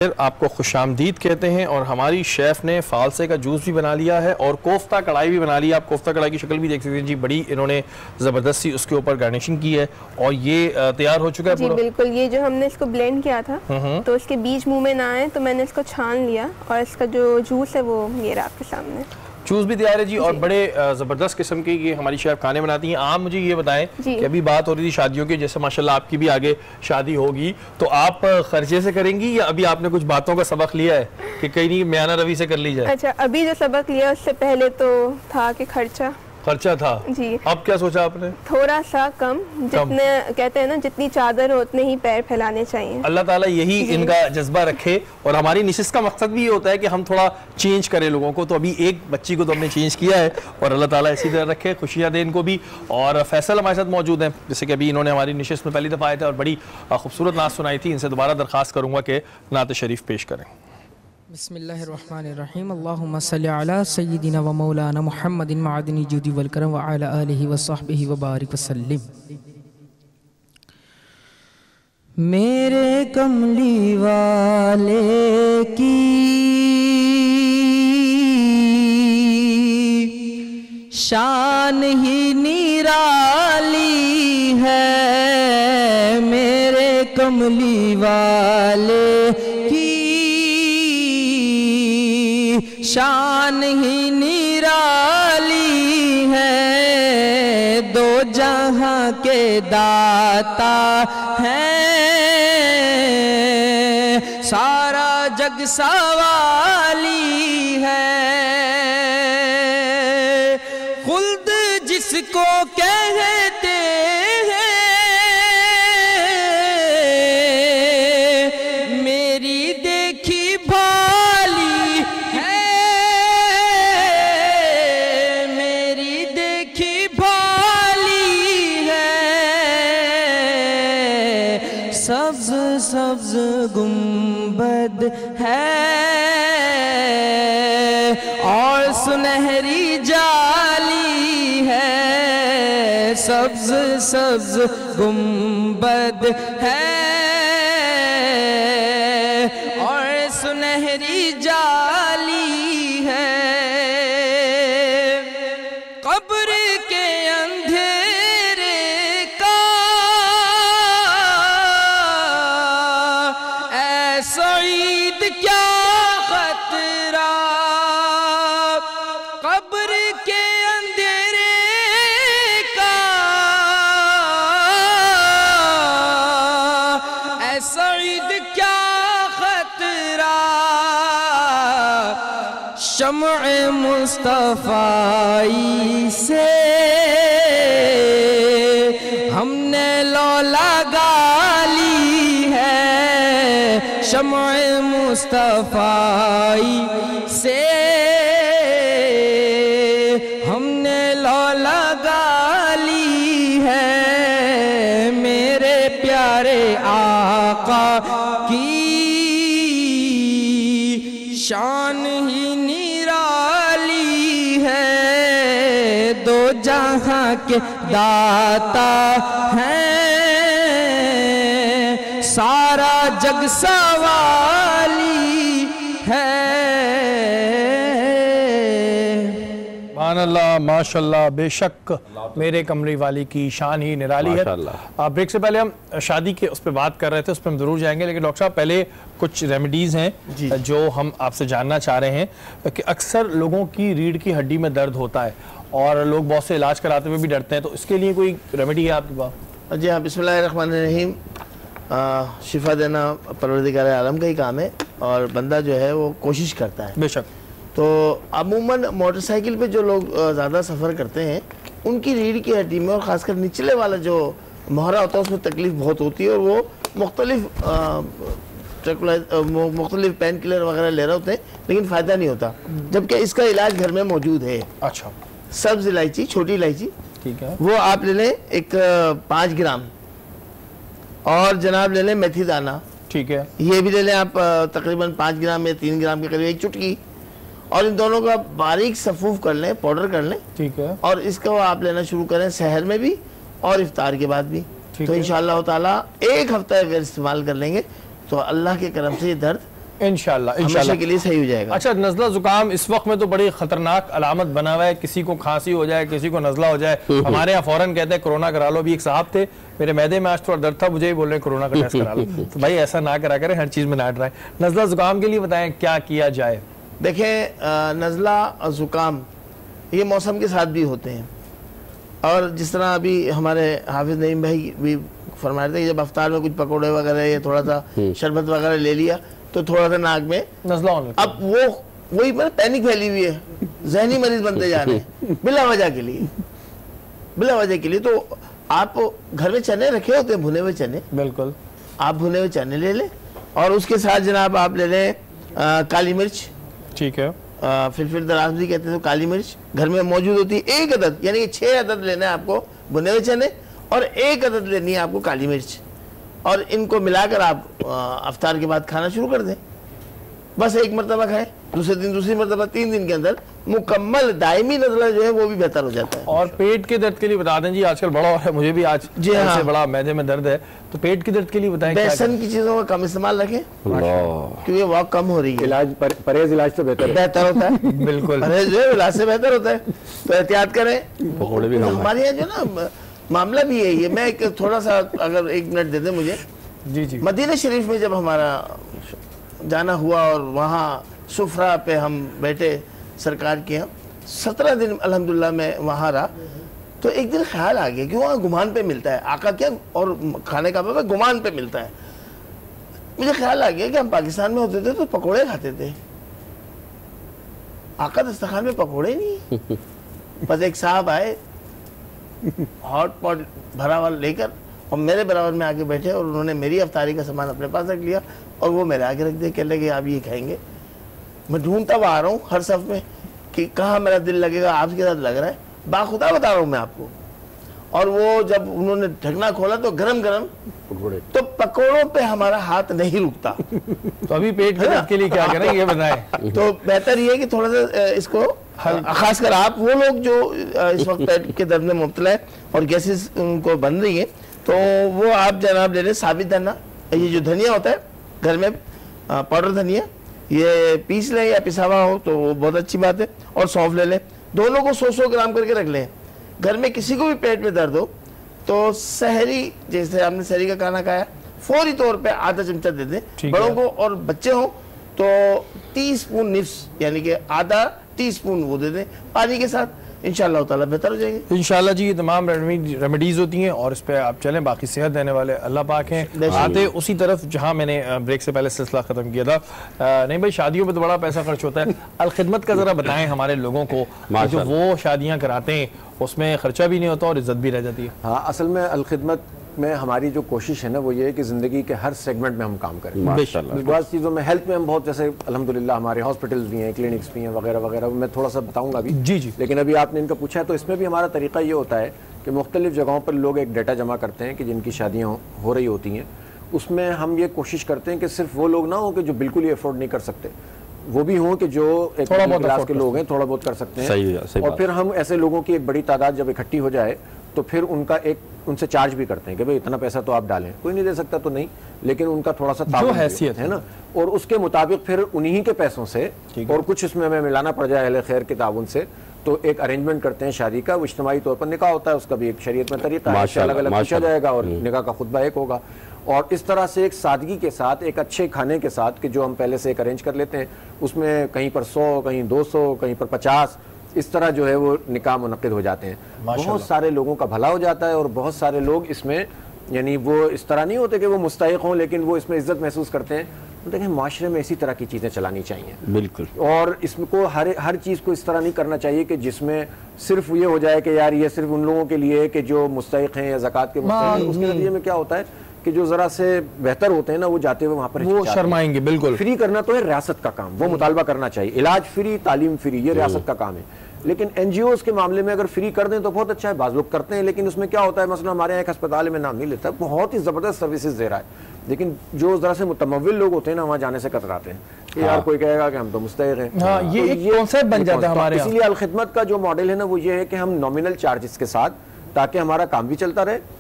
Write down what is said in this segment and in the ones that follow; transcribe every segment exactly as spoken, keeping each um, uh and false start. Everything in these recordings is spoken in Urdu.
آپ کو خوش آمدید کہتے ہیں، اور ہماری شیف نے فالسے کا جوس بھی بنا لیا ہے اور کوفتہ کڑھائی بھی بنا لیا. آپ کوفتہ کڑھائی کی شکل بھی دیکھ سکتے ہیں جی، بڑی انہوں نے زبردست سی اس کے اوپر گارنیشنگ کی ہے اور یہ تیار ہو چکا ہے جی بالکل. یہ جو ہم نے اس کو بلینڈ کیا تھا تو اس کے بیج منہ میں نہ آئے تو میں نے اس کو چھان لیا اور اس کا جو جوس ہے وہ یہ رہا آپ کے سامنے. جوس بھی تیار ہے جی، اور بڑے زبردست قسم کی یہ ہماری شیف کھانے بناتی ہیں. آپ مجھے یہ بتائیں کہ ابھی بات ہو رہی تھی شادیوں کی، جیسے ماشاءاللہ آپ کی بھی آگے شادی ہوگی، تو آپ خرچے سے کریں گی یا ابھی آپ نے کچھ باتوں کا سبق لیا ہے کہ کہیں نہیں میانہ روی سے کر لی جائے؟ اچھا، ابھی جو سبق لیا اس سے پہلے تو تھا کہ خرچہ خرچہ تھا جی. اب کیا سوچا آپ نے؟ تھوڑا سا کم، جتنے کہتے ہیں نا جتنی چادر ہو اتنے ہی پیر پھیلانے چاہیے. اللہ تعالیٰ یہی ان کا جذبہ رکھے، اور ہماری نشست کا مقصد بھی یہ ہوتا ہے کہ ہم تھوڑا چینج کریں لوگوں کو. تو ابھی ایک بچی کو تو ہم نے چینج کیا ہے، اور اللہ تعالیٰ اسی طرح رکھے، خوشیاں دے ان کو بھی. اور فیصل ہمارے ساتھ موجود ہیں، جیسے کہ ابھی انہوں نے ہماری نشست میں پہلی دفعہ آئے تھے اور بڑی خوبصورت نعت سنائی تھی. ان سے دوبارہ درخواست کروں گا کہ نعت شریف پیش کریں. بسم اللہ الرحمن الرحیم. اللہم صلی علی سیدنا و مولانا محمد معدن جودی والکرم وعلی آلہ وصحبہ وبارک وسلم. میرے کملی والے کی شان ہی نرالی ہے، میرے کملی والے کی شان ہی نرالی ہے، دو جہاں کے داتا ہے، سارا جگ سوالی ہے. خلد جس کو کہتے ہیں، میری دیکھی بھالی ہے، میری دیکھی بھالی ہے. سبز سبز گنبد ہے اور سنہری جالی ہے، سبز سبز گنبد ہے اور سنہری جالی ہے. قبر کے اندھیرے کا اے سعید کیا خطرہ، قبر کے اندھیرے کا اے سعید کیا خطرہ. شمع مصطفی سے ہم نے لو لگا لی ہے، شمع مصطفی سے ہم نے لو لگا لی ہے. میرے پیارے آقا کی شان ہی نرالی ہے، دو جہاں کے داتا ہیں، سارا جگ سوالی ہے. سبحان اللہ، ماشاءاللہ، بے شک میرے کملی والی کی شان ہی نرالی ہے. بریک سے پہلے ہم شادی کے اس پہ بات کر رہے تھے، اس پہ ہم ضرور جائیں گے، لیکن ڈاکٹر صاحب پہلے کچھ ریمیڈیز ہیں جو ہم آپ سے جاننا چاہ رہے ہیں کہ اکثر لوگوں کی ریڑھ کی ہڈی میں درد ہوتا ہے اور لوگ بہت سے علاج کراتے ہوئے بھی ڈرتے ہیں، تو اس کے لیے کوئی ریمیڈی ہے آپ کے پاس؟ جی ہاں، بسم اللہ الرحمن الرحیم. شفا دینا پروردگار عالم کا ہی کام ہے، اور بندہ جو ہے وہ کوشش کرتا ہے. بے شک. تو عموماً موٹر سائیکل پہ جو لوگ زیادہ سفر کرتے ہیں ان کی ریڑھ کی ہڈی میں، اور خاص کر نچلے والا جو مہرا ہوتا ہے اس میں تکلیف بہت ہوتی ہے، اور وہ مختلف مختلف پین کلر وغیرہ لے رہے ہوتے ہیں لیکن فائدہ نہیں ہوتا، جبکہ اس کا علاج گھر میں موجود ہے. اچھا. سبز الائچی، چھوٹی الائچی، ٹھیک ہے، وہ آپ لے لیں ایک پانچ گرام، اور جناب لے لیں میتھی دانہ، ٹھیک ہے، یہ بھی لے لیں آپ تقریباً پانچ گرام یا تین گرام کے قریب، ایک چٹکی، اور ان دونوں کو آپ باریک صفوف کر لیں، پاؤڈر کر لیں، ٹھیک ہے، اور اس کو آپ لینا شروع کریں سحر میں بھی اور افطار کے بعد بھی. تو انشاءاللہ تعالیٰ ایک ہفتہ اگر استعمال کر لیں گے تو اللہ کے کرم سے یہ درد انشاءاللہ ہمیشہ انشاءاللہ کے لیے صحیح ہو جائے گا. اچھا نزلہ زکام اس وقت میں تو بڑی خطرناک علامت بنا ہوا ہے, کسی کو کھانسی ہو جائے, کسی کو نزلہ ہو جائے, ہمارے یہاں فوراً کہتے ہیں کرونا کرا لو. بھی ایک صاحب تھے, میرے معدے میں آج تھوڑا درد تھا, مجھے ہی بول رہے ہیں کرونا کا ٹیسٹ کرا لو. تو بھائی ایسا نہ کرا کریں, ہر چیز میں نہ ڈرائیں. نزلہ زکام کے لیے بتائیں کیا کیا جائے؟ دیکھیں نزلہ اور زکام یہ موسم کے ساتھ بھی ہوتے ہیں, اور جس طرح ابھی ہمارے حافظ نعیم بھائی بھی فرما رہے تھے کہ جب افطار میں کچھ پکوڑے وغیرہ یا تھوڑا سا شربت وغیرہ لے لیا تو تھوڑا سا ناک میں نزلہ ہونے لگتا ہے. اب وہ وہی پینک پھیلی ہوئی ہے, ذہنی مریض بنتے جا رہے ہیں بلا وجہ کے لیے, بلا وجہ کے لیے. تو آپ گھر میں چنے رکھے ہوتے ہیں, بھنے ہوئے چنے, بالکل آپ بھنے ہوئے چنے لے لیں, اور اس کے ساتھ جناب آپ لے لیں کالی مرچ, ٹھیک ہے, فلفل دراز بھی کہتے ہیں, تو کالی مرچ گھر میں موجود ہوتی ہے ایک عدد, یعنی کہ چھ عدد لینا ہے آپ کو بھنے ہوئے چنے, اور ایک عدد لینی ہے آپ کو کالی مرچ, اور ان کو ملا کر آپ افطار کے بعد کھانا شروع کر دیں. بس ایک مرتبہ کھائیں, دوسرے دن دوسری مرتبہ, تین دن کے اندر مکمل دائمی نزلہ جو ہے وہ بھی بہتر ہو جاتا ہے. اور پیٹ کے درد کے لیے بتا دیں جی, آج کل بڑا ہو رہا ہے, مجھے بھی آج جی ہاں سے بڑا معدے میں درد ہے, تو پیٹ کے درد کے لیے بتائیں. بیسن کی چیزوں کا کم استعمال رکھیں کیونکہ واک کم ہو رہی ہے. علاج پرہیز علاج تو بہتر بہتر ہوتا ہے, بالکل پرہیز جو ہے علاج سے بہتر ہوتا ہے, تو احتیاط کریں. ہمارے یہاں جو نا معاملہ بھی یہی ہے. میں ایک تھوڑا سا اگر ایک منٹ دے دیں مجھے. جی جی. مدینہ شریف میں جب ہمارا جانا ہوا اور وہاں سفرہ پہ ہم بیٹھے سرکار کے ہم سترہ دن الحمدللہ میں وہاں رہا, تو ایک دن خیال آ گیا کہ وہاں گمان پہ ملتا ہے آقا کیا, اور کھانے کا پہ گمان پہ ملتا ہے. مجھے خیال آ گیا کہ ہم پاکستان میں ہوتے تھے تو پکوڑے کھاتے تھے, آقا دسترخوان میں پکوڑے نہیں. بس ایک صاحب آئے ہاٹ پاٹ بھرا ہوا لے کر, اور میرے برابر میں آگے بیٹھے, اور انہوں نے میری افطاری کا سامان اپنے پاس رکھ لیا اور وہ میرے آگے رکھ دیا. کہنے لگے آپ یہ کھائیں گے. میں ڈھونڈتا ہوا آ رہا ہوں ہر صف میں کہ کہاں میرا دل لگے گا, آپ کے ساتھ لگ رہا ہے, باخدا بتا رہا ہوں میں آپ کو. اور وہ جب انہوں نے ڈھکنا کھولا تو گرم گرم پکوڑے, تو پکوڑوں پہ ہمارا ہاتھ نہیں رکتا. تو ابھی پیٹ کے درد کے لیے کیا کریں یہ بتائیں. تو بہتر یہ ہے کہ تھوڑا سا اس کو, خاص کر آپ وہ لوگ جو اس وقت پیٹ کے درد میں مبتلا ہے اور گیسز ان کو بن رہی ہیں, تو وہ آپ جناب لے لیں ثابت دھنیا. یہ جو دھنیا ہوتا ہے گھر میں پاؤڈر دھنیا, یہ پیس لیں یا پسا ہوا ہو تو وہ بہت اچھی بات ہے. اور سونف لے لیں, دونوں کو سو سو گرام کر کے رکھ لیں. گھر میں کسی کو بھی پیٹ میں درد ہو تو سحری, جیسے آپ نے سحری کا کھانا کھایا, فوری طور پہ آدھا چمچہ دے دیں. بڑوں کو اور بچے ہوں تو ٹی اسپون نصف یعنی کہ آدھا ٹی اسپون وہ دے دیں پانی کے ساتھ, انشاءاللہ تعالیٰ بہتر ہو جائیں گے. انشاءاللہ جی. یہ تمام ریمیڈیز ہوتی ہیں اور اس پہ آپ چلیں, باقی صحت دینے والے اللہ پاک ہیں. آتے اسی طرف جہاں میں نے بریک سے پہلے سلسلہ ختم کیا تھا, نہیں بھائی شادیوں پہ تو بڑا پیسہ خرچ ہوتا ہے, الخدمت کا ذرا بتائیں ہمارے لوگوں کو, جو وہ شادیاں کراتے ہیں اس میں خرچہ بھی نہیں ہوتا اور عزت بھی رہ جاتی ہے. ہاں, اصل میں الخدمت میں ہماری جو کوشش ہے نا وہ یہ ہے کہ زندگی کے ہر سیگمنٹ میں ہم کام کریں. بعض چیزوں میں ہیلتھ میں ہم بہت, جیسے الحمدللہ ہمارے ہاسپٹلز بھی ہیں, کلینکس بھی ہیں وغیرہ وغیرہ, میں تھوڑا سا بتاؤں گا ابھی. جی جی. لیکن ابھی آپ نے ان کا پوچھا ہے تو اس میں بھی ہمارا طریقہ یہ ہوتا ہے کہ مختلف جگہوں پر لوگ ایک ڈیٹا جمع کرتے ہیں کہ جن کی شادیاں ہو رہی ہوتی ہیں, اس میں ہم یہ کوشش کرتے ہیں کہ صرف وہ لوگ نہ ہوں کہ جو بالکل ہی افورڈ نہیں کر سکتے, وہ بھی ہوں کہ جو ایک کلاس کے لوگ ہیں تھوڑا بہت کر سکتے ہیں. اور پھر ہم ایسے لوگوں کی ایک بڑی تعداد جب اکٹھی ہو جائے تو پھر ان کا ایک ان سے چارج بھی کرتے ہیں کہ بھئی اتنا پیسہ تو آپ ڈالیں, کوئی نہیں دے سکتا تو نہیں, لیکن ان کا تھوڑا سا تعاون حیثیت ہے نا, اور اس کے مطابق پھر انہی کے پیسوں سے اور کچھ اس میں ہمیں ملانا پڑ جائے اہل خیر کے تعاون سے, تو ایک ارینجمنٹ کرتے ہیں شادی کا. وہ اجتماعی طور پر نکاح ہوتا ہے, اس کا بھی ایک شریعت میں طریقہ ہے, الگ الگ پوچھا جائے گا اور نکاح کا خطبہ ایک ہوگا. اور اس طرح سے ایک سادگی کے ساتھ, ایک اچھے کھانے کے ساتھ کہ جو ہم پہلے سے ایک ارینج کر لیتے ہیں, اس میں کہیں پر سو, کہیں دو سو, کہیں پر پچاس, اس طرح جو ہے وہ نکاح منعقد ہو جاتے ہیں. بہت سارے لوگوں کا بھلا ہو جاتا ہے, اور بہت سارے لوگ اس میں, یعنی وہ اس طرح نہیں ہوتے کہ وہ مستحق ہوں لیکن وہ اس میں عزت محسوس کرتے ہیں. دیکھیں معاشرے میں اسی طرح کی چیزیں چلانی چاہیے بالکل, اور اس میں کو ہر ہر چیز کو اس طرح نہیں کرنا چاہیے کہ جس میں صرف یہ ہو جائے کہ یار یہ صرف ان لوگوں کے لیے کہ جو مستحق ہیں یا زکوٰۃ کے مستحق ہیں. اس کے نتیجے میں کیا ہوتا ہے کہ جو ذرا سے بہتر ہوتے ہیں نا وہ جاتے ہوئے وہاں پر وہ شرمائیں گے. بالکل, فری کرنا تو ہے ریاست کا کام, وہ مطالبہ کرنا چاہیے, علاج فری, تعلیم فری, یہ ریاست کا کام ہے. لیکن این جی اوز کے معاملے میں اگر فری کر دیں تو بہت اچھا ہے, بعض لوگ کرتے ہیں, لیکن اس میں کیا ہوتا ہے, مثلا ہمارے یہاں ایک ہسپتال میں نام نہیں لیتا, بہت ہی زبردست سروسز دے رہا ہے, لیکن جو ذرا سے متمول لوگ ہوتے ہیں نا وہاں جانے سے کتراتے ہیں کہ یار کوئی کہے گا کہ ہم تو مستحق ہیں. ہاں, یہ ایک کانسیپٹ بن جاتا ہے ہمارے. اسی لیے الخدمت کا جو ماڈل ہے نا وہ یہ ہے کہ ہم نامنل چارجز کے ساتھ, تاکہ ہمارا کام بھی چلتا رہے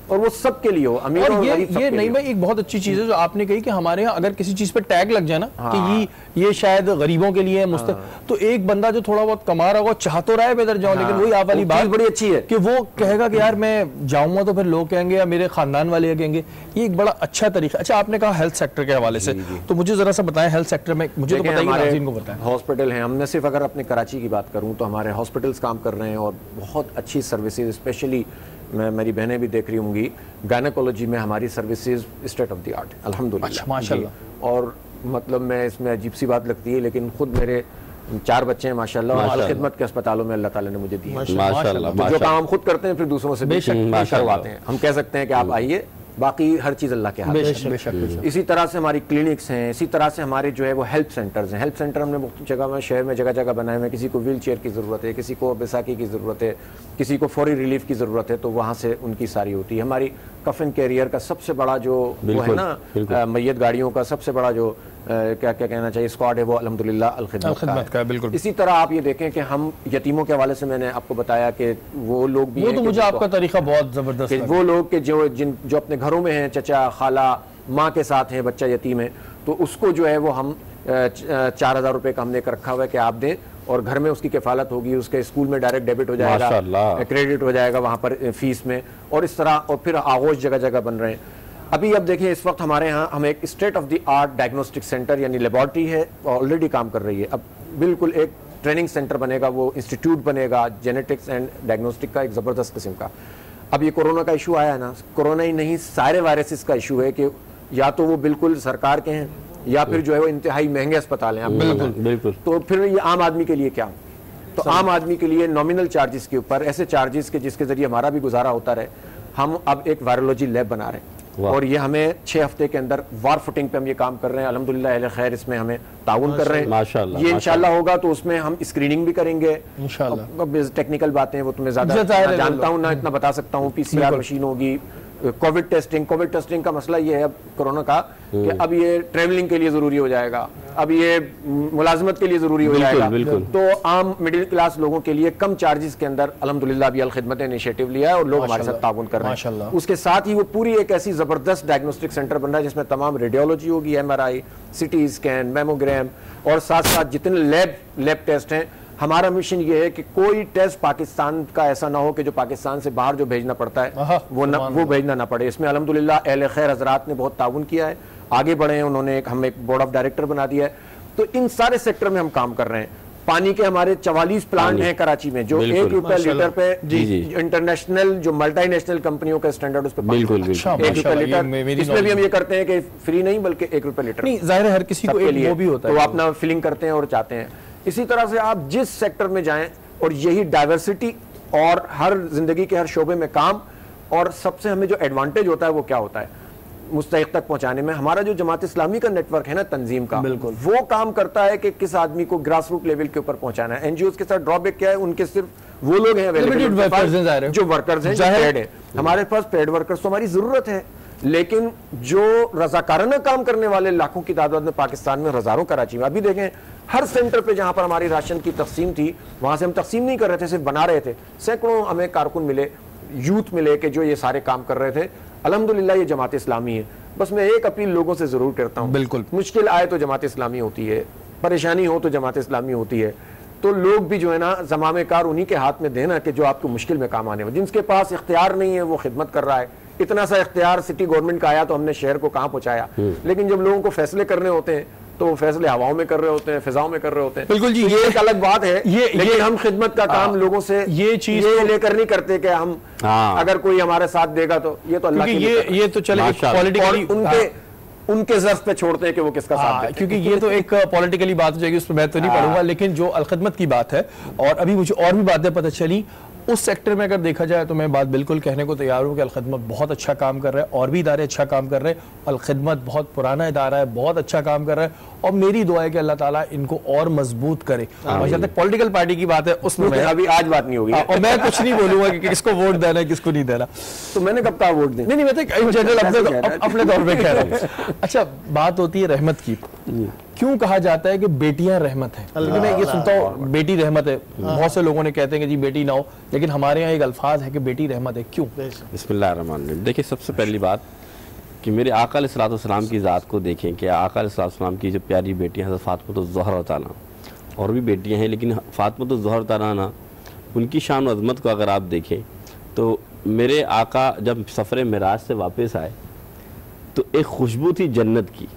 اور وہ سب کے لیے ہو, امیر اور یہ یہ نہیں بھائی ایک بہت اچھی چیز ہے جو آپ نے کہی کہ ہمارے ہاں اگر کسی چیز پہ ٹیگ لگ جائے نا کہ یہ یہ شاید غریبوں کے لیے ہے تو ایک بندہ جو تھوڑا بہت کما رہا ہوگا چاہ تو رہا ہے ادھر جاؤں, لیکن وہی آپ والی بات بڑی اچھی ہے کہ وہ کہے گا کہ یار میں جاؤں گا تو پھر لوگ کہیں گے یا میرے خاندان والے کہیں گے. یہ ایک بڑا اچھا طریقہ. اچھا آپ نے کہا ہیلتھ سیکٹر کے حوالے سے, تو مجھے ذرا سا بتائیں ہیلتھ سیکٹر میں, مجھے تو بتائیے ناظرین کو بتائیں. ہاسپٹل ہیں, ہم نے صرف اگر اپنے کراچی کی بات کروں تو ہمارے ہاسپٹلس کام کر رہے ہیں اور بہت اچھی سروسز, اسپیشلی میں میری بہنیں بھی دیکھ رہی ہوں گی, گائنیکولوجی میں ہماری services state of the art الحمدللہ ماشاءاللہ. اور مطلب میں اس میں عجیب سی بات لگتی ہے لیکن خود میرے چار بچے ہیں ماشاءاللہ, اور خدمت کے اسپتالوں میں اللہ تعالیٰ نے مجھے دی ہے ماشاءاللہ. جو کام ہم خود کرتے ہیں پھر دوسروں سے بے شک کرواتے ہیں. ہم کہہ سکتے ہیں کہ آپ آئیے, باقی ہر چیز اللہ کے ہاتھ ہے. اسی طرح سے ہماری کلینکس ہیں, اسی طرح سے ہمارے جو ہے وہ ہیلتھ سینٹرز ہیں. ہیلتھ سینٹر ہم نے مختلف جگہ میں شہر میں جگہ جگہ بنائے ہوئے. کسی کو ویل چیئر کی ضرورت ہے, کسی کو بیساکھی کی ضرورت ہے, کسی کو فوری ریلیف کی ضرورت ہے, تو وہاں سے ان کی ساری ہوتی ہے. ہماری کفن کیریئر کا سب سے بڑا جو وہ ہے نا میت گاڑیوں کا سب سے بڑا جو کیا کیا کہنا چاہیے اسکواڈ ہے وہ الحمدللہ الخدمت کا ہے. بالکل. اسی طرح آپ یہ دیکھیں کہ ہم یتیموں کے حوالے سے میں نے آپ کو بتایا کہ وہ لوگ بھی, وہ تو مجھے آپ کا طریقہ بہت زبردست ہے, وہ لوگ کہ جو جن جو اپنے گھروں میں ہیں, چچا خالہ ماں کے ساتھ ہیں, بچہ یتیم ہے, تو اس کو جو ہے وہ ہم چار ہزار روپے کا ہم نے رکھا ہوا ہے کہ آپ دیں اور گھر میں اس کی کفالت ہوگی, اس کے اسکول میں ڈائریکٹ ڈیبٹ ہو جائے گا, کریڈٹ ہو جائے گا وہاں پر فیس میں, اور اس طرح. اور پھر آغوش جگہ جگہ بن رہے ہیں. ابھی اب دیکھیں اس وقت ہمارے ہاں ہم ایک state of the art diagnostic centre یعنی لیبارٹری ہے, آلریڈی کام کر رہی ہے. اب بالکل ایک ٹریننگ سینٹر بنے گا, وہ انسٹیٹیوٹ بنے گا جینیٹکس اینڈ ڈائگنوسٹک کا, ایک زبردست قسم کا. اب یہ کورونا کا ایشو آیا ہے نا, کورونا ہی نہیں سارے وائرسز کا ایشو ہے کہ یا تو وہ بالکل سرکار کے ہیں یا پھر جو ہے وہ انتہائی مہنگے اسپتال ہیں. بالکل بالکل. تو پھر یہ عام آدمی کے لیے کیا؟ تو عام آدمی کے لیے نامنل چارجز کے اوپر, ایسے چارجز کے جس کے ذریعے ہمارا بھی گزارا ہوتا رہے, ہم اب ایک وائرولوجی لیب بنا رہے ہیں. اور یہ ہمیں چھ ہفتے کے اندر وار فوٹنگ پہ ہم یہ کام کر رہے ہیں. الحمدللہ اہل خیر اس میں ہمیں تعاون کر رہے ہیں. یہ انشاءاللہ ہوگا تو اس میں ہم اسکریننگ بھی کریں گے. ٹیکنیکل باتیں وہ تمہیں زیادہ جانتا ہوں نہ اتنا بتا سکتا ہوں. پی سی آر مشین ہوگی, کووڈ ٹیسٹنگ. کووڈ ٹیسٹنگ کا مسئلہ یہ ہے اب کورونا کا کہ اب یہ ٹریولنگ کے لیے ضروری ہو جائے گا, اب یہ ملازمت کے لیے ضروری ہو جائے گا. تو عام مڈل کلاس لوگوں کے لیے کم چارجز کے اندر الحمدللہ ابھی الخدمت نے انیشیٹو لیا ہے اور لوگ ہمارے ساتھ تعاون کر رہے ہیں. اس کے ساتھ ہی وہ پوری ایک ایسی زبردست ڈائگنوسٹک سینٹر بن رہا ہے جس میں تمام ریڈیولوجی ہوگی, M R I, C T scan, mammogram, اور ساتھ ساتھ جتنے لیب لیب ٹیسٹ ہیں. ہمارا مشن یہ ہے کہ کوئی ٹیسٹ پاکستان کا ایسا نہ ہو کہ جو پاکستان سے باہر جو بھیجنا پڑتا ہے وہ نہ وہ بھیجنا نہ پڑے. اس میں الحمدللہ اہل خیر حضرات نے بہت تعاون کیا ہے, آگے بڑھے ہیں, انہوں نے ایک ہم ایک بورڈ آف ڈائریکٹر بنا دیا ہے. تو ان سارے سیکٹر میں ہم کام کر رہے ہیں. پانی کے ہمارے چوالیس پلانٹ ہیں کراچی میں جو ایک روپے لیٹر پہ انٹرنیشنل جو ملٹی نیشنل کمپنیوں کا اسٹینڈرڈ اس پہ ایک روپے لیٹر. اس میں بھی ہم یہ کرتے ہیں کہ فری نہیں بلکہ ایک روپے لیٹر. ظاہر ہے ہر کسی کو وہ بھی ہوتا ہے, تو اپنا فلنگ کرتے ہیں اور چاہتے ہیں. اسی طرح سے آپ جس سیکٹر میں جائیں, اور یہی ڈائیورسٹی اور ہر زندگی کے ہر شعبے میں کام, اور سب سے ہمیں جو ایڈوانٹیج ہوتا ہے وہ کیا ہوتا ہے مستحق تک پہنچانے میں. ہمارا جو جماعت اسلامی کا نیٹ ورک ہے نا تنظیم کا, وہ کام کرتا ہے کہ کس آدمی کو گراس روٹ لیول کے اوپر پہنچانا ہے. این جی اوز کے ساتھ ڈرا بیک کیا ہے, ان کے صرف وہ لوگ ہیں جو ورکرز ہیں, جو پیڈ ہیں. ہمارے پاس پیڈ ورکرز تو ہماری ضرورت ہے, لیکن جو رضاکارانہ کام کرنے والے لاکھوں کی تعداد میں پاکستان میں, ہزاروں کراچی میں. ابھی دیکھیں ہر سینٹر پہ جہاں پر ہماری راشن کی تقسیم تھی وہاں سے ہم تقسیم نہیں کر رہے تھے, صرف بنا رہے تھے. سینکڑوں ہمیں کارکن ملے, یوتھ ملے کہ جو یہ سارے کام کر رہے تھے. الحمدللہ یہ جماعت اسلامی ہے. بس میں ایک اپیل لوگوں سے ضرور کرتا ہوں, بالکل مشکل آئے تو جماعت اسلامی ہوتی ہے, پریشانی ہو تو جماعت اسلامی ہوتی ہے. تو لوگ بھی جو ہے نا زمامِ کار انہی کے ہاتھ میں دینا کہ جو آپ کو مشکل میں کام آنے والے. جن کے پاس اختیار نہیں ہے وہ خدمت کر رہا ہے. اتنا سا اختیار سٹی گورنمنٹ کا آیا تو ہم نے شہر کو کہاں پہنچایا, لیکن جب لوگوں کو فیصلے کرنے ہوتے ہیں تو وہ فیصلے ہواؤں میں کر رہے ہوتے ہیں, فضاؤں میں کر رہے ہوتے ہیں. بالکل جی, یہ ایک الگ بات ہے. لیکن ہم خدمت کا کام لوگوں سے یہ چیز لے کر نہیں کرتے کہ ہم اگر کوئی ہمارے ساتھ دے گا تو یہ تو اللہ کی, یہ تو چلے پولیٹیکلی ان کے ان کے ظرف پہ چھوڑتے ہیں کہ وہ کس کا ساتھ دیتے ہیں. کیونکہ یہ تو ایک پولیٹیکلی بات ہو جائے گی, اس پہ میں تو نہیں پڑھوں گا. لیکن جو الخدمت کی بات ہے, اور ابھی مجھے اور بھی باتیں پتہ چلی اس سیکٹر میں اگر دیکھا جائے تو میں بات بالکل کہنے کو تیار ہوں کہ الخدمت بہت اچھا کام کر رہا ہے, اور بھی ادارے اچھا کام کر رہے ہیں. الخدمت بہت پرانا ادارہ ہے, بہت اچھا کام کر رہا ہے, اور میری دعا ہے کہ اللہ تعالیٰ ان کو اور مضبوط کرے. اور جب تک پولیٹیکل پارٹی کی بات ہے اس میں ابھی آج بات نہیں ہوگی, اور میں کچھ نہیں بولوں گا کہ کس کو ووٹ دینا ہے کس کو نہیں دینا. تو میں نے کب کہا ووٹ دیں, نہیں نہیں میں تو ان جنرل اپنے طور پہ کہہ رہا ہوں. اچھا بات ہوتی ہے رحمت کی, کیوں کہا جاتا ہے کہ بیٹیاں رحمت ہیں؟ کیونکہ میں یہ سنتا ہوں بیٹی رحمت ہے، بہت سے لوگوں نے کہتے ہیں کہ جی بیٹی نہ ہو، لیکن ہمارے یہاں ایک الفاظ ہے کہ بیٹی رحمت ہے، کیوں؟ بسم اللہ الرحمن الرحیم۔ دیکھیں سب سے پہلی بات کہ میرے آقا علیہ الصلوۃ والسلام کی ذات کو دیکھیں کہ آقا علیہ الصلوۃ والسلام کی جو پیاری بیٹیاں حضرت فاطمہ الزہرا تعالیٰ، اور بھی بیٹیاں ہیں لیکن فاطمہ الزہرا تعالیٰ ان کی شان و عظمت کو اگر آپ دیکھیں تو میرے آقا جب سفر معراج سے واپس آئے تو ایک خوشبو تھی جنت کی،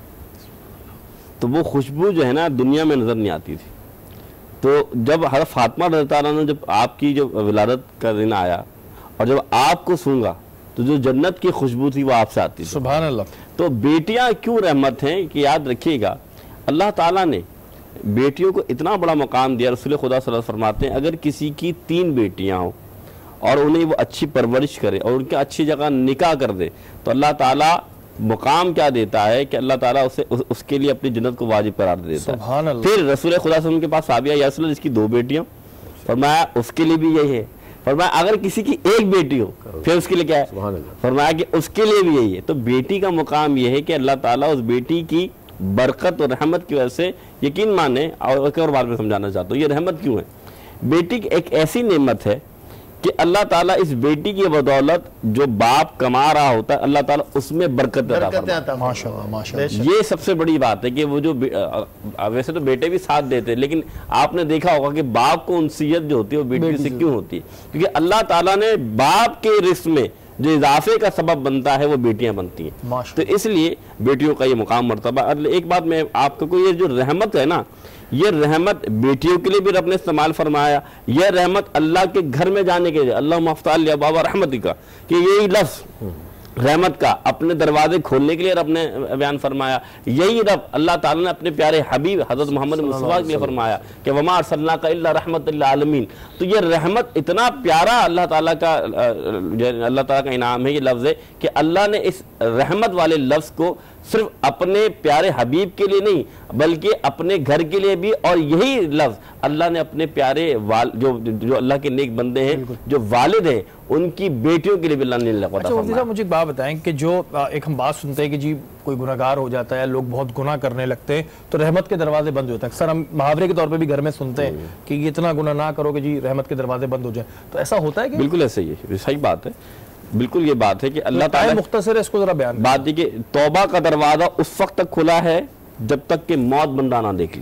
تو وہ خوشبو جو ہے نا دنیا میں نظر نہیں آتی تھی۔ تو جب حضرت فاطمہ رضی اللہ عنہ جب آپ کی جو ولادت کا دن آیا اور جب آپ کو سونگا تو جو جنت کی خوشبو تھی وہ آپ سے آتی تھی۔ سبحان اللہ۔ تو بیٹیاں کیوں رحمت ہیں کہ یاد رکھیے گا اللہ تعالیٰ نے بیٹیوں کو اتنا بڑا مقام دیا۔ رسول خدا صلی اللہ علیہ وسلم فرماتے ہیں اگر کسی کی تین بیٹیاں ہوں اور انہیں وہ اچھی پرورش کرے اور ان کے اچھی جگہ نکاح کر دے تو اللہ تعالیٰ مقام کیا دیتا ہے کہ اللہ تعالیٰ اسے اس کے لیے اپنی جنت کو واجب قرار دیتا ہے۔ پھر رسول خدا صلی اللہ علیہ وسلم کے پاس صحابیہ یا رسول اللہ جس کی دو بیٹیاں، فرمایا اس کے لیے بھی یہی ہے۔ فرمایا اگر کسی کی ایک بیٹی ہو پھر اس کے لیے کیا ہے؟ فرمایا کہ اس کے لیے بھی یہی ہے۔ تو بیٹی کا مقام یہ ہے کہ اللہ تعالیٰ اس بیٹی کی برکت اور رحمت کی وجہ سے یقین مانے۔ اور ایک اور بات میں سمجھانا چاہتا ہوں یہ رحمت کیوں ہے۔ بیٹی ایک ایسی نعمت ہے کہ اللہ تعالیٰ اس بیٹی کی بدولت جو باپ کما رہا ہوتا ہے اللہ تعالیٰ اس میں برکت عطا فرماتا ہے۔ ماشاءاللہ ماشاءاللہ۔ یہ سب سے بڑی بات ہے کہ وہ جو ویسے تو بیٹے بھی ساتھ دیتے ہیں لیکن آپ نے دیکھا ہوگا کہ باپ کو انسیت جو ہوتی ہے وہ بیٹی سے کیوں ہوتی ہے؟ کیونکہ اللہ تعالیٰ نے باپ کے رزق میں جو اضافے کا سبب بنتا ہے وہ بیٹیاں بنتی ہیں، تو اس لیے بیٹیوں کا یہ مقام مرتبہ۔ ایک بات میں آپ کو یہ جو رحمت ہے نا یہ رحمت بیٹیوں کے لیے بھی رب نے استعمال فرمایا، یہ رحمت اللہ کے گھر میں جانے کے لیے اللہ مفتاح لیا بابا رحمتی کا کہ یہی لفظ رحمت کا اپنے دروازے کھولنے کے لیے رب نے بیان فرمایا، یہی رب اللہ تعالیٰ نے اپنے پیارے حبیب حضرت محمد مصطفیٰ کے لیے فرمایا کہ وما ارسلناک الا رحمت للعالمین۔ تو یہ رحمت اتنا پیارا اللہ تعالیٰ کا اللہ تعالیٰ کا انعام ہے، یہ لفظ ہے کہ اللہ نے اس رحمت والے لفظ کو صرف اپنے پیارے حبیب کے لیے نہیں بلکہ اپنے گھر کے لیے بھی، اور یہی لفظ اللہ نے اپنے پیارے جو جو اللہ کے نیک بندے ہیں جو والد ہیں ان کی بیٹیوں کے لیے بھی اللہ نے لگا۔ اچھا مفتی صاحب مجھے ایک بات بتائیں کہ جو ایک ہم بات سنتے ہیں کہ جی کوئی گناہ گار ہو جاتا ہے، لوگ بہت گناہ کرنے لگتے ہیں تو رحمت کے دروازے بند ہو جاتے ہیں، اکثر ہم محاورے کے طور پہ بھی گھر میں سنتے ہیں کہ یہ اتنا گناہ نہ کرو کہ جی رحمت کے دروازے بند ہو جائیں، تو ایسا ہوتا ہے کہ؟ بالکل ایسا ہی ہے، صحیح بات ہے، بالکل یہ بات ہے کہ اللہ تعالیٰ مختصر ہے اس کو ذرا بیان بات ہے کہ توبہ کا دروازہ اس وقت تک کھلا ہے جب تک کہ موت بندہ نہ دیکھ لے۔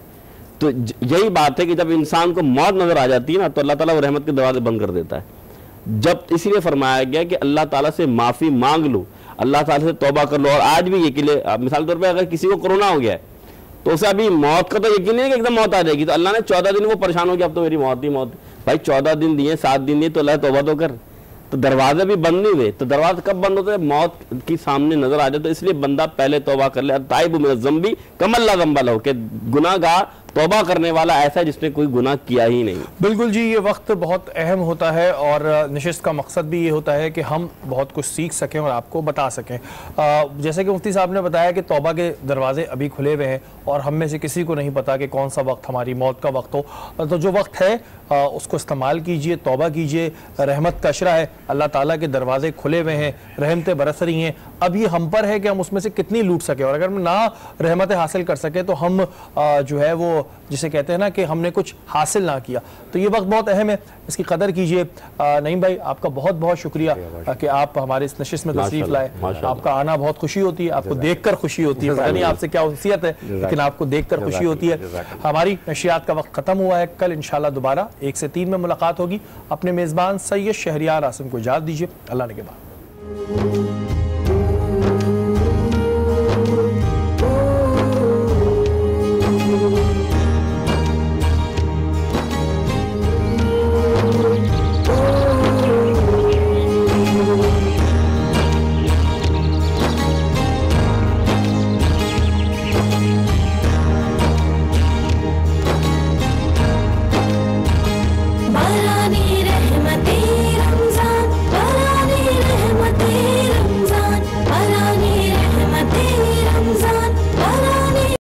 تو یہی بات ہے کہ جب انسان کو موت نظر آ جاتی ہے نا تو اللہ تعالیٰ وہ رحمت کے دروازے بند کر دیتا ہے۔ جب اسی لیے فرمایا گیا کہ اللہ تعالیٰ سے معافی مانگ لو، اللہ تعالیٰ سے توبہ کر لو۔ اور آج بھی یہ کہ مثال طور پہ اگر کسی کو کرونا ہو گیا ہے تو اسے ابھی موت کا تو یقین نہیں ہے کہ ایک دم موت آ جائے گی، تو اللہ نے چودہ دن وہ پریشان ہو گیا اب تو میری موت ہی موت، بھائی چودہ دن دیے سات دن دیے تو اللہ توبہ تو کر۔ تو دروازے بھی بند نہیں ہوئے، تو دروازے کب بند ہوتے ہیں؟ موت کی سامنے نظر آ جائے، تو اس لیے بندہ پہلے توبہ کر لے۔ تائب من الذنب کمن لا ذنب لہ، کہ گناہ گار توبہ کرنے والا ایسا ہے جس نے کوئی گناہ کیا ہی نہیں۔ بالکل جی، یہ وقت بہت اہم ہوتا ہے اور نشست کا مقصد بھی یہ ہوتا ہے کہ ہم بہت کچھ سیکھ سکیں اور آپ کو بتا سکیں۔ جیسے کہ مفتی صاحب نے بتایا کہ توبہ کے دروازے ابھی کھلے ہوئے ہیں اور ہم میں سے کسی کو نہیں پتا کہ کون سا وقت ہماری موت کا وقت ہو، تو جو وقت ہے اس کو استعمال کیجئے، توبہ کیجئے، رحمت کا اشرہ ہے، اللہ تعالیٰ کے دروازے کھلے ہوئے ہیں، رحمتیں برس رہی ہیں، اب یہ ہم پر ہے کہ ہم اس میں سے کتنی لوٹ سکیں، اور اگر ہم نہ رحمتیں حاصل کر سکیں تو ہم جو ہے وہ جسے کہتے ہیں نا کہ ہم نے کچھ حاصل نہ کیا۔ تو یہ وقت بہت اہم ہے، اس کی قدر کیجئے۔ نعیم بھائی آپ کا بہت بہت شکریہ کہ آپ ہمارے اس نشست میں تشریف لائے، آپ کا آنا بہت خوشی ہوتی ہے، آپ کو دیکھ کر خوشی ہوتی ہے، پتہ نہیں آپ سے کیا حیثیت ہے لیکن آپ کو دیکھ کر خوشی ہوتی ہے۔ ہماری نشریات کا وقت ختم ہوا ہے، کل انشاءاللہ دوبارہ ایک سے تین میں ملاقات ہوگی۔ اپنے میزبان سید شہریار عاصم کو اجازت دیجیے، اللہ نے کے بعد۔